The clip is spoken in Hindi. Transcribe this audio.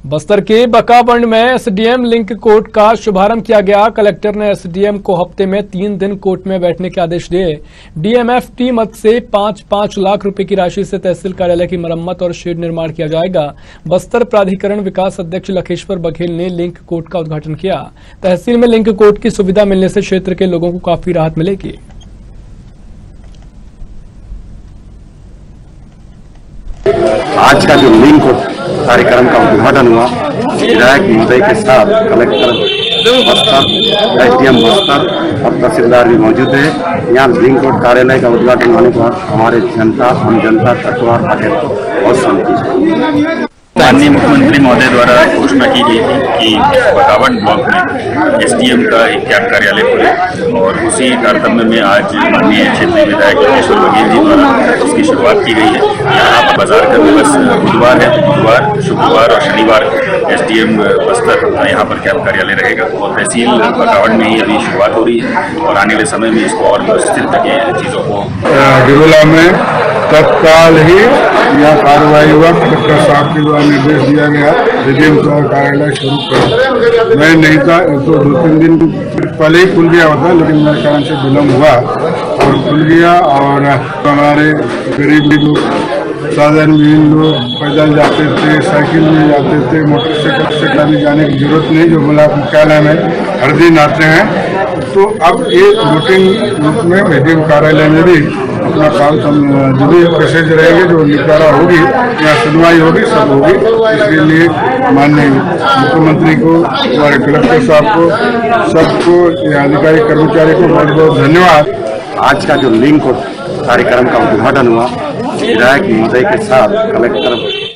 बस्तर के बकावंड में एसडीएम लिंक कोर्ट का शुभारंभ किया गया। कलेक्टर ने एसडीएम को हफ्ते में 3 दिन कोर्ट में बैठने के आदेश दिए। डीएमएफटी मद से 5-5 लाख रुपए की राशि से तहसील कार्यालय की मरम्मत और शेड निर्माण किया जाएगा। बस्तर प्राधिकरण विकास अध्यक्ष लखेश्वर बघेल ने लिंक कोर्ट का उद्घाटन किया। तहसील में लिंक कोर्ट की सुविधा मिलने से क्षेत्र के लोगों को काफी राहत मिलेगी। आज का जो लिंक कार्यक्रम का उद्घाटन हुआ, विधायक महोदय के साथ कलेक्टर बस्तर, एसडीएम बस्तर और तहसीलदार भी मौजूद है। यहाँ लिंक कोर्ट कार्यालय का उद्घाटन होने पर हमारे जनता, हम जनता तत्वार बहुत संतुष्ट। माननीय मुख्यमंत्री महोदय द्वारा घोषणा की गई थी कि बकावंड ब्लॉक में एसडीएम का एक कैंप कार्यालय खुले और उसी तारतम्य में आज माननीय क्षेत्रीय विधायक लखेश्वर बघेल जी द्वारा उसकी शुरुआत की गई है। यहाँ पर बाजार का दिवस बुधवार है। बुधवार, शुक्रवार और शनिवार एसडीएम बस्तर यहाँ पर कैंप कार्यालय रहेगा और तहसील बकावंड में ही अभी शुरुआत हो रही है और आने वाले समय में इसको और विस्तृत करके चीज़ों को गिरोला में तत्काल ही यह कार्रवाई हुआ। कलेक्टर साहब के द्वारा निर्देश दिया गया एसडीएम कार्यालय शुरू कर। मैं नहीं था तो 2-3 दिन पहले ही खुल गया होता, लेकिन मेरे कारण से विलम्ब हुआ और खुल गया। और हमारे गरीब लोग, साधारण लोग पैदल जाते थे, साइकिल में जाते थे, मोटरसाइकिल से कभी जाने की जरूरत नहीं, जो ब्लॉक मुख्यालय में हर दिन आते हैं। तो अब एक रूटीन रूप में एसडीएम कार्यालय में भी अपना काम जो भी मैसेज रहेंगे, जो निपटारा होगी, यहाँ सुनवाई होगी, सब होगी। इसके लिए माननीय मुख्यमंत्री को, हमारे कलेक्टर साहब को, सबको, अधिकारी कर्मचारी को बहुत बहुत धन्यवाद। आज का जो लिंक कार्यक्रम का उद्घाटन हुआ, विधायक महोदय के साथ कलेक्टर